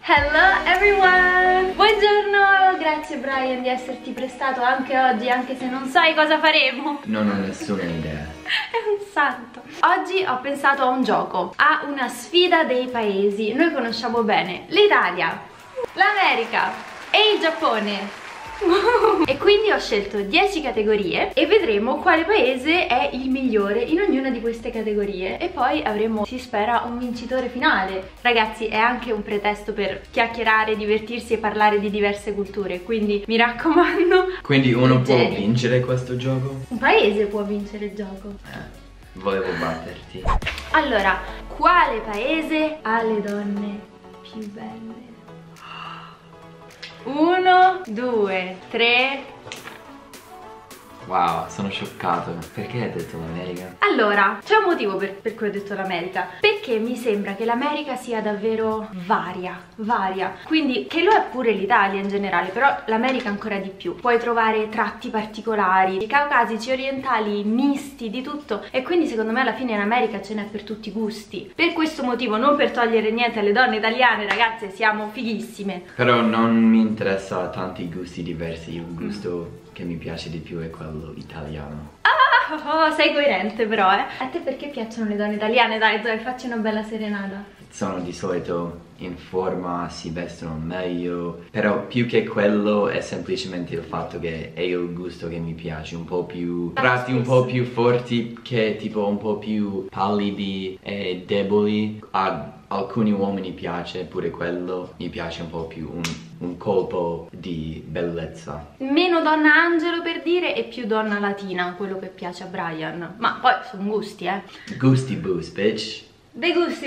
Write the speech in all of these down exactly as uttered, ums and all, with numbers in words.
Hello everyone! Buongiorno! Grazie Brian di esserti prestato anche oggi, anche se non sai cosa faremo. Non ho nessuna idea. È un santo. Oggi ho pensato a un gioco, a una sfida dei paesi. Noi conosciamo bene l'Italia, l'America e il Giappone. E quindi ho scelto dieci categorie e vedremo quale paese è il migliore in ognuna di queste categorie. E poi avremo, si spera, un vincitore finale. Ragazzi, è anche un pretesto per chiacchierare, divertirsi e parlare di diverse culture, quindi mi raccomando. Quindi uno leggeri. può vincere questo gioco? Un paese può vincere il gioco. Eh, volevo batterti. Allora, quale paese ha le donne più belle? Uno, due, tre. Wow, sono scioccato. Perché hai detto l'America? Allora, c'è un motivo per, per cui ho detto l'America. Perché mi sembra che l'America sia davvero varia, varia. Quindi, che lo è pure l'Italia in generale, però l'America ancora di più. Puoi trovare tratti particolari, i caucasici, orientali, misti, di tutto. E quindi secondo me alla fine in America ce n'è per tutti i gusti. Per questo motivo, non per togliere niente alle donne italiane, ragazze, siamo fighissime. Però non mi interessa tanti gusti diversi. Il gusto mm. che mi piace di più è quello italiano. Ah, oh, sei coerente però, eh. A te perché piacciono le donne italiane? Dai, dai, facci una bella serenata. Sono di solito in forma, si vestono meglio. Però più che quello è semplicemente il fatto che è il gusto che mi piace. Un po' più tratti un po' più forti, che tipo un po' più pallidi e deboli. A alcuni uomini piace pure quello. Mi piace un po' più un, un colpo di bellezza. Meno donna angelo per dire e più donna latina, quello che piace a Brian. Ma poi sono gusti, eh. Gusti boost, bitch. De gusti.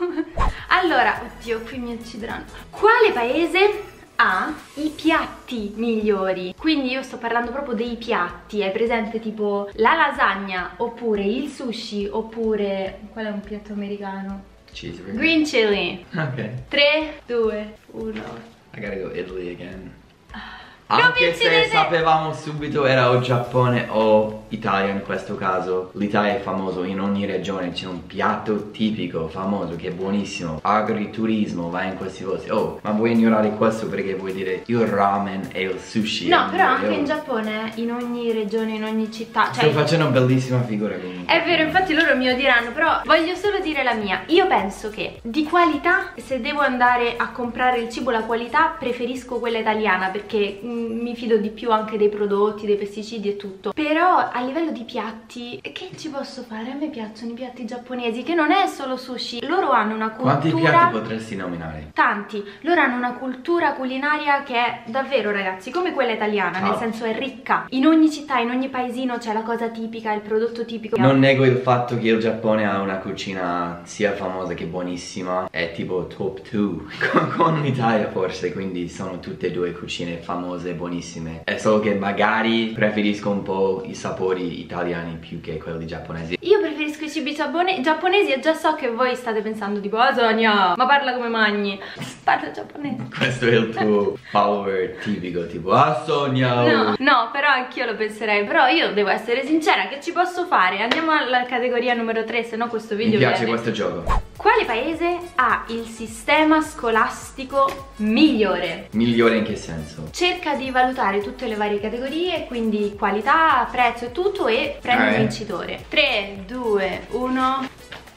Allora, oddio, qui mi uccideranno. Quale paese ha i piatti migliori? Quindi io sto parlando proprio dei piatti. Hai presente tipo la lasagna, oppure il sushi, oppure qual è un piatto americano? Cheeseburger. Green chili. Ok. tre, due, uno. I gotta go Italy again. Non Anche se vincerete. sapevamo subito era o Giappone o Italia in questo caso. L'Italia è famoso, in ogni regione c'è un piatto tipico famoso che è buonissimo. Agriturismo, vai in questi posti. Oh, ma vuoi ignorare questo perché vuoi dire il ramen e il sushi? No, però anche io... in Giappone, in ogni regione, in ogni città, cioè... Sto facendo una bellissima figura comunque. È vero, infatti loro mi odieranno, però voglio solo dire la mia. Io penso che di qualità, se devo andare a comprare il cibo, la qualità, preferisco quella italiana, perché mh, mi fido di più anche dei prodotti, dei pesticidi e tutto. Però a livello di piatti, che ci posso fare? A me piacciono i piatti giapponesi, che non è solo sushi. Loro hanno una cultura... Quanti piatti potresti nominare? Tanti. Loro hanno una cultura culinaria che è davvero, ragazzi, come quella italiana, oh. nel senso è ricca. In ogni città, in ogni paesino c'è la cosa tipica, il prodotto tipico. Non nego il fatto che il Giappone ha una cucina sia famosa che buonissima. È tipo top due con, con l'Italia forse, quindi sono tutte e due cucine famose e buonissime. È solo che magari preferisco un po' i sapori italiani più che quelli giapponesi. Io preferisco i cibi giapponesi e già so che voi state pensando tipo "Ah Sonia, ma parla come magni". Parla giapponese. Questo è il tuo follower tipico, tipo "Ah Sonia". No, no, però anch'io lo penserei. Però io devo essere sincera, che ci posso fare? Andiamo alla categoria numero tre, se no questo video mi piace viene. questo gioco. Quale paese ha il sistema scolastico migliore? Migliore in che senso? Cerca di valutare tutte le varie categorie, quindi qualità, prezzo e tutto, e prendi Ah, un eh. vincitore. tre, due, uno.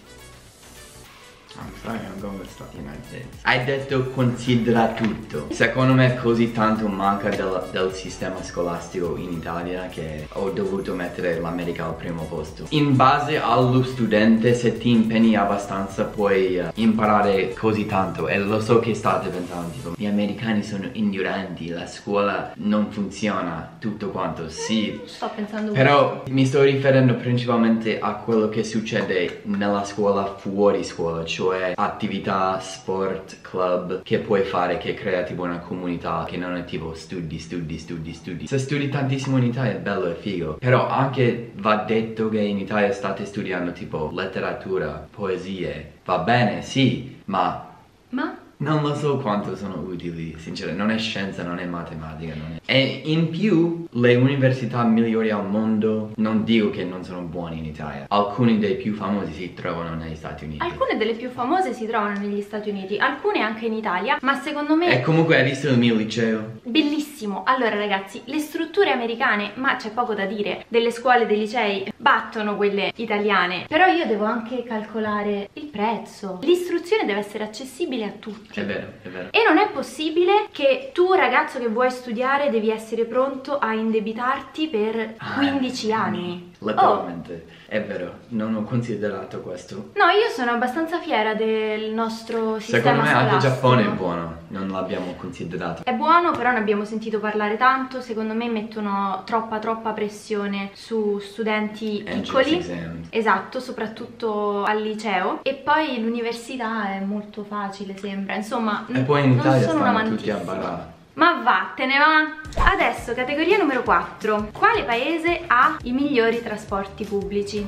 I'm sorry, I'm going with Stati United States. Hai detto considera tutto. Secondo me così tanto manca del, del sistema scolastico in Italia che ho dovuto mettere l'America al primo posto. In base allo studente, se ti impegni abbastanza puoi uh, imparare così tanto. E lo so che state pensando tipo gli americani sono ignoranti, la scuola non funziona, tutto quanto. Sì, Sto pensando però mi sto riferendo principalmente a quello che succede nella scuola, fuori scuola, cioè attività, sport, club che puoi fare, che crea tipo una comunità che non è tipo studi, studi, studi, studi. Se studi tantissimo in Italia è bello e figo, però anche va detto che in Italia state studiando tipo letteratura, poesie, va bene, sì, ma... Ma? Non lo so quanto sono utili, sinceramente, non è scienza, non è matematica, non è... E in più, le università migliori al mondo, non dico che non sono buone in Italia. Alcuni dei più famosi si trovano negli Stati Uniti. Alcune delle più famose si trovano negli Stati Uniti, alcune anche in Italia, ma secondo me... E comunque hai visto il mio liceo? Bellissimo. Allora ragazzi, le strutture americane, ma c'è poco da dire, delle scuole, dei licei, battono quelle italiane. Però io devo anche calcolare il prezzo. L'istruzione deve essere accessibile a tutti. È vero, è vero. E non è possibile che tu, ragazzo che vuoi studiare, devi essere pronto a indebitarti per quindici ah, anni. Letteralmente, oh. È vero, non ho considerato questo. No, io sono abbastanza fiera del nostro sistema Secondo me scolastico. anche il Giappone è buono, non l'abbiamo considerato. È buono, però ne abbiamo sentito parlare tanto. Secondo me mettono troppa troppa pressione su studenti piccoli. Exams. Esatto, soprattutto al liceo. E poi l'università è molto facile, sembra. Insomma, e poi in Italia non sono stanno tutti a barare. Ma vattene va! Adesso, categoria numero quattro. Quale paese ha i migliori trasporti pubblici?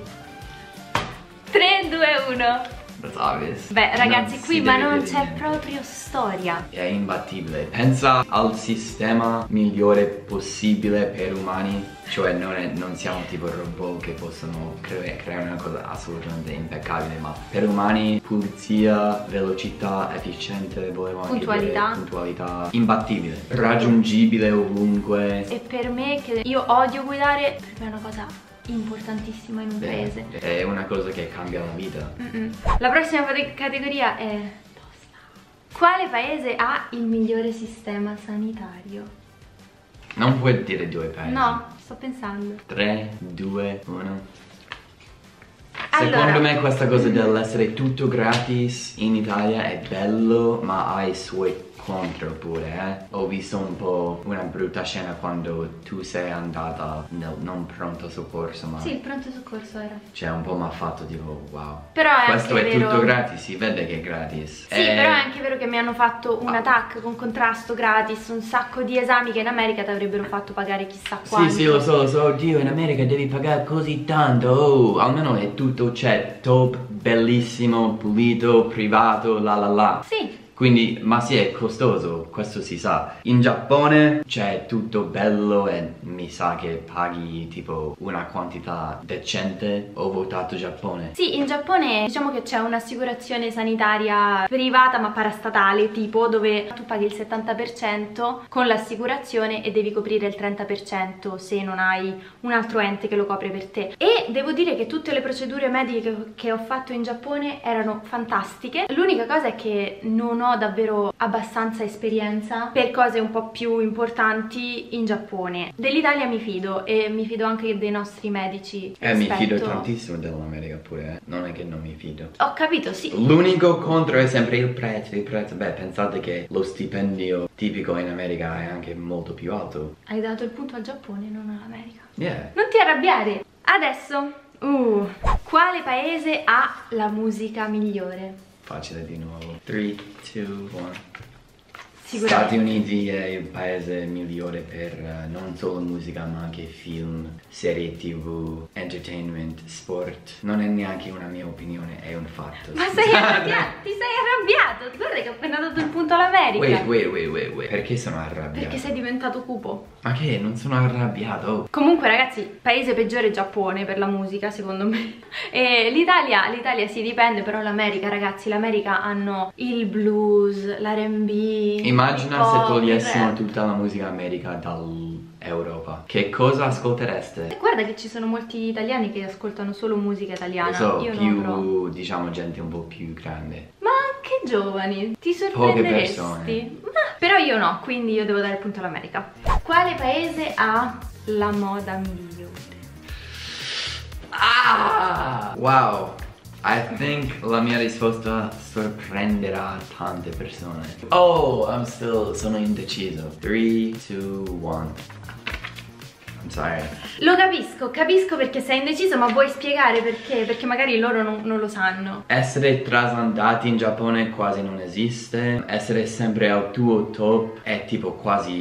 tre, due, uno. That's obvious. Beh ragazzi, non qui ma non c'è niente. proprio storia. È imbattibile. Pensa al sistema migliore possibile per umani. Cioè non, è, non siamo tipo robot che possono cre creare una cosa assolutamente impeccabile. Ma per umani, pulizia, velocità, efficiente, volevo anche puntualità. dire puntualità. Imbattibile. Raggiungibile ovunque. E per me, che io odio guidare, per me è una cosa importantissima in un Beh, paese. È una cosa che cambia la vita. Mm -mm. La prossima categoria è tosta. Quale paese ha il migliore sistema sanitario? Non puoi dire due paesi. No, sto pensando. tre, due, uno. Allora, secondo me questa cosa dell'essere tutto gratis in Italia è bello, ma ha i suoi contro pure, eh. Ho visto un po' una brutta scena quando tu sei andata nel non pronto soccorso, ma... Sì, il pronto soccorso era. Cioè un po' mi ha fatto tipo wow. Però è questo anche è vero... tutto gratis, si vede che è gratis. Sì, e... però è anche vero che mi hanno fatto un ah. attacco con contrasto gratis, un sacco di esami che in America ti avrebbero fatto pagare chissà quanto. Sì, sì, lo so, lo so, oddio, in America devi pagare così tanto, oh, almeno è tutto, c'è top, bellissimo, pulito, privato, la la la. Sì. Quindi, ma sì, è costoso, questo si sa. In Giappone c'è tutto bello e mi sa che paghi tipo una quantità decente. Ho votato Giappone. Sì, in Giappone diciamo che c'è un'assicurazione sanitaria privata ma parastatale, tipo, dove tu paghi il settanta per cento con l'assicurazione e devi coprire il trenta per cento se non hai un altro ente che lo copre per te. E devo dire che tutte le procedure mediche che ho fatto in Giappone erano fantastiche. L'unica cosa è che non ho davvero abbastanza esperienza per cose un po' più importanti in Giappone. Dell'Italia mi fido e mi fido anche dei nostri medici. Eh, mi fido tantissimo dell'America pure, eh. Non è che non mi fido. Ho capito, sì. L'unico contro è sempre il prezzo, il prezzo. Beh, pensate che lo stipendio tipico in America è anche molto più alto. Hai dato il punto al Giappone, non all'America. Yeah. Non ti arrabbiare. Adesso, uh, quale paese ha la musica migliore? Facile di nuovo. tre, due, uno. Sicuramente. Stati Uniti è il paese migliore per uh, non solo musica ma anche film, serie tv, entertainment, sport. Non è neanche una mia opinione, è un fatto. Ma sei arrabbiato? Ti sei arrabbiato? Guarda che ho appena dato il punto all'America. Wait, wait, wait, wait, wait. Perché sono arrabbiato? Perché sei diventato cupo. Ma che? Non sono arrabbiato. Comunque ragazzi, paese peggiore è Giappone per la musica secondo me. E l'Italia, l'Italia sì dipende, però l'America ragazzi, l'America hanno il blues, l'R and B. Immagina se togliessimo tutta la musica America dall'Europa. Che cosa ascoltereste? Guarda che ci sono molti italiani che ascoltano solo musica italiana. Lo so, io più, no, diciamo, gente un po' più grande. Ma anche giovani, ti sorprenderesti. Poche persone. Ma, però io no, quindi io devo dare il punto all'America. Quale paese ha la moda migliore? Ah! Wow! I think la mia risposta sorprenderà tante persone. Oh, I'm still, sono indeciso. tre, due, uno. I'm sorry. Lo capisco, capisco perché sei indeciso, ma vuoi spiegare perché? Perché magari loro non, non lo sanno. Essere trasandati in Giappone quasi non esiste. Essere sempre al tuo top è tipo quasi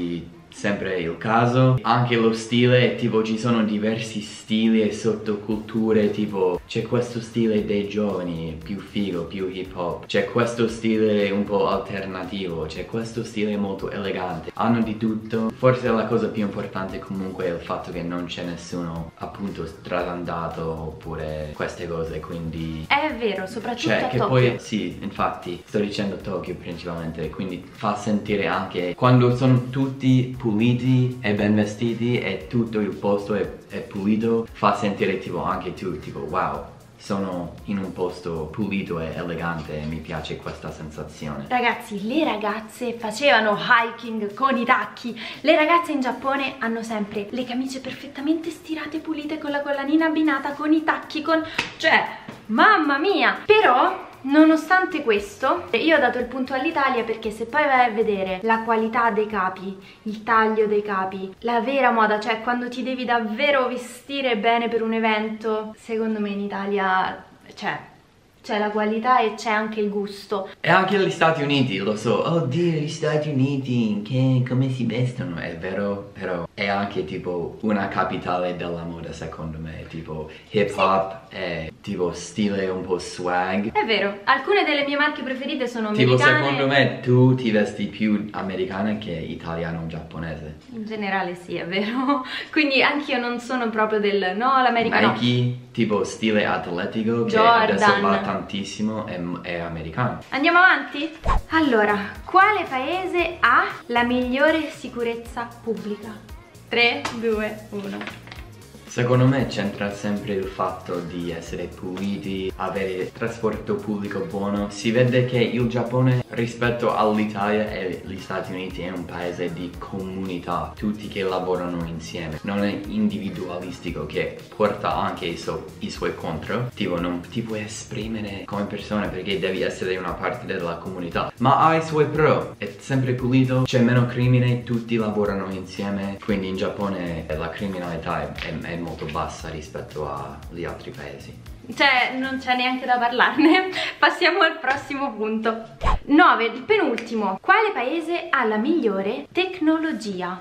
sempre il caso. Anche lo stile, tipo ci sono diversi stili e sottoculture, tipo c'è questo stile dei giovani più figo, più hip hop, c'è questo stile un po' alternativo, c'è questo stile molto elegante, hanno di tutto. Forse la cosa più importante comunque è il fatto che non c'è nessuno appunto stradandato oppure queste cose, quindi è vero, soprattutto cioè a che Tokyo. poi sì, infatti sto dicendo Tokyo principalmente, quindi fa sentire anche quando sono tutti puliti e ben vestiti e tutto il posto è, è pulito, fa sentire tipo anche tu tipo wow, sono in un posto pulito e elegante e mi piace questa sensazione. Ragazzi, le ragazze facevano hiking con i tacchi. Le ragazze in Giappone hanno sempre le camicie perfettamente stirate, pulite, con la collanina abbinata, con i tacchi, con... cioè, mamma mia! Però... nonostante questo, io ho dato il punto all'Italia perché se poi vai a vedere la qualità dei capi, il taglio dei capi, la vera moda, cioè quando ti devi davvero vestire bene per un evento, secondo me in Italia, cioè, c'è la qualità e c'è anche il gusto. E anche negli Stati Uniti, lo so, oddio gli Stati Uniti, che come si vestono, è vero, però è anche tipo una capitale della moda secondo me, tipo hip hop, sì. E tipo stile un po' swag. È vero, alcune delle mie marche preferite sono tipo americane. Tipo secondo me tu ti vesti più americana che italiano-giapponese. In generale sì, è vero. Quindi anch'io non sono proprio del no, l'americano. Nike, no. Tipo stile atletico, che Jordan. Adesso va tantissimo, è, è americano. Andiamo avanti? Allora, quale paese ha la migliore sicurezza pubblica? tre, due, uno. Secondo me c'entra sempre il fatto di essere puliti, avere trasporto pubblico buono. Si vede che il Giappone rispetto all'Italia e gli Stati Uniti è un paese di comunità, tutti che lavorano insieme. Non è individualistico, che porta anche i, so i suoi contro. Tipo non ti puoi esprimere come persona perché devi essere una parte della comunità, ma ha i suoi pro, è sempre pulito, c'è meno crimine, tutti lavorano insieme. Quindi in Giappone la criminalità è, è molto bassa rispetto agli altri paesi. Cioè non c'è neanche da parlarne. Passiamo al prossimo punto. nove, il penultimo. Quale paese ha la migliore tecnologia?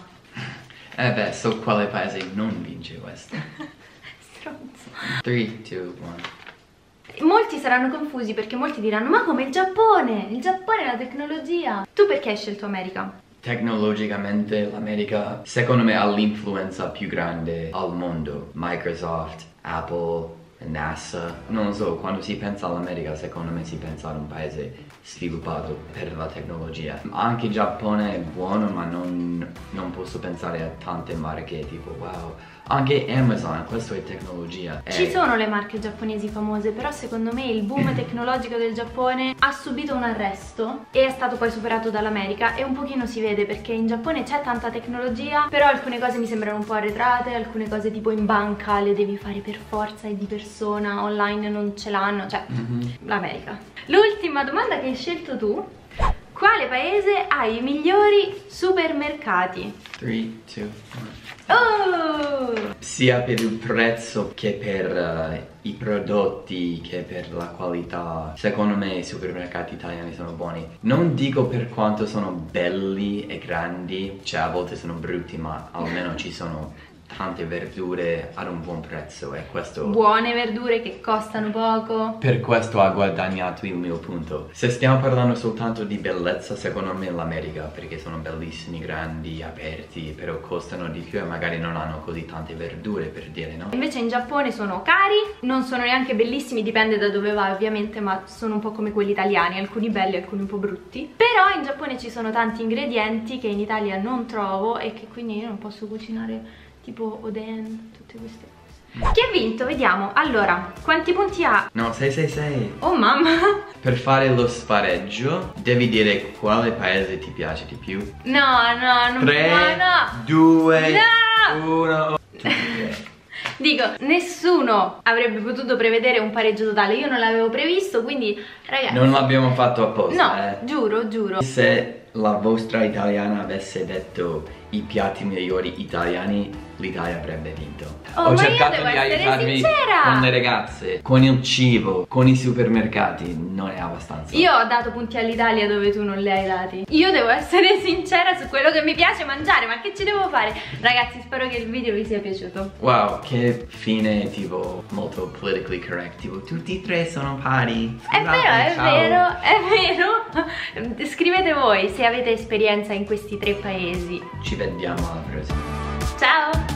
Eh beh, so quale paese non vince questo. Stronzo. tre, due, uno. Molti saranno confusi perché molti diranno ma come il Giappone? Il Giappone è la tecnologia. Tu perché hai scelto America? Tecnologicamente l'America secondo me ha l'influenza più grande al mondo. Microsoft, Apple, NASA. Non lo so, quando si pensa all'America secondo me si pensa ad un paese sviluppato per la tecnologia. Anche il Giappone è buono, ma non, non posso pensare a tante marche tipo wow. Anche Amazon, questo è tecnologia. Ci è... sono le marche giapponesi famose, però secondo me il boom tecnologico del Giappone ha subito un arresto e è stato poi superato dall'America, e un pochino si vede perché in Giappone c'è tanta tecnologia, però alcune cose mi sembrano un po' arretrate, alcune cose tipo in banca le devi fare per forza e di persona, online non ce l'hanno, cioè mm-hmm. l'America. L'ultima domanda che hai scelto tu: quale paese ha i migliori supermercati? tre, due, uno. Oh! Sia per il prezzo che per uh, i prodotti, che per la qualità. Secondo me i supermercati italiani sono buoni. Non dico per quanto sono belli e grandi, cioè a volte sono brutti, ma almeno ci sono tante verdure ad un buon prezzo, e questo... Buone verdure che costano poco. Per questo ha guadagnato il mio punto. Se stiamo parlando soltanto di bellezza, secondo me l'America, perché sono bellissimi, grandi, aperti, però costano di più e magari non hanno così tante verdure, per dire, no? Invece in Giappone sono cari, non sono neanche bellissimi, dipende da dove vai ovviamente, ma sono un po' come quelli italiani, alcuni belli, alcuni un po' brutti. Però in Giappone ci sono tanti ingredienti che in Italia non trovo e che quindi io non posso cucinare, tipo oden, tutte queste cose. Chi ha vinto? Vediamo. Allora, quanti punti ha? No, sei sei sei. Oh mamma. Per fare lo spareggio devi dire quale paese ti piace di più. No, no, non tre, no, no. due, no. uno. Dico, nessuno avrebbe potuto prevedere un pareggio totale. Io non l'avevo previsto, quindi ragazzi, non l'abbiamo fatto apposta. No, eh. giuro, giuro. Se la vostra italiana avesse detto i piatti migliori italiani, l'Italia avrebbe vinto. Oh, Ho ma cercato io di devo essere aiutarvi sincera. con le ragazze, con il cibo, con i supermercati, non è abbastanza. Io ho dato punti all'Italia dove tu non li hai dati. Io devo essere sincera su quello che mi piace mangiare, ma che ci devo fare? Ragazzi, spero che il video vi sia piaciuto. Wow, che fine tipo molto politically correct, tipo tutti e tre sono pari. È Scusate, vero, è ciao. vero, è vero. Scrivete voi se avete esperienza in questi tre paesi. Ci vediamo alla prossima. Ciao!